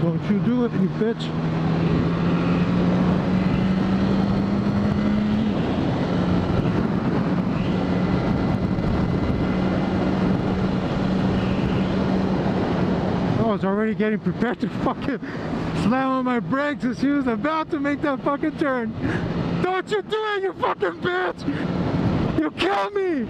Don't you do it, you bitch. I was already getting prepared to fucking slam on my brakes as she was about to make that fucking turn. Don't you do it, you fucking bitch! You kill me!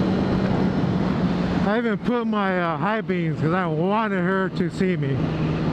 I even put my high beams because I wanted her to see me.